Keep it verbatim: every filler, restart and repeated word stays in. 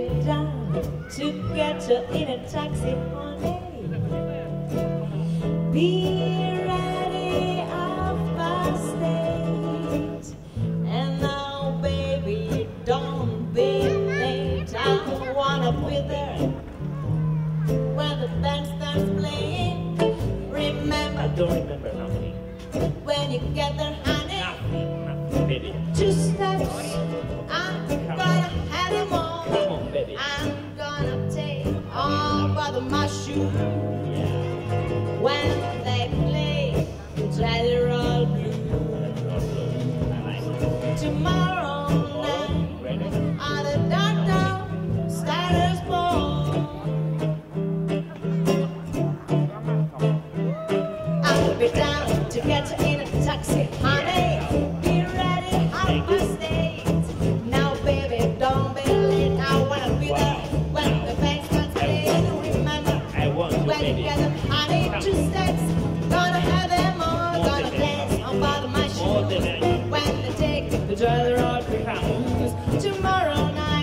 baby down to get you in a taxi, honey. Be ready half past eight. And now, baby, don't be late. I wanna be there when the band starts playing. Remember, I don't remember nothing. when you get there, honey, Nothing, nothing, baby. two steps, I'm gonna have them all. Come on, baby. I'm gonna take all but my shoes. Yeah. When they play Jelly Roll Blues. I like it. Tomorrow night Ready? on the downtown Stars Ball, I will be down to get you in a taxi, honey. Be ready, half past eight. Now, baby, don't be late. I wanna be there when the bands start playing. Remember, I want you, when you baby. get them, honey, two steps. Gonna have them all. More Gonna than dance that. on bottom of my More than shoes. that. When they take the Jelly Roll Blues. Tomorrow night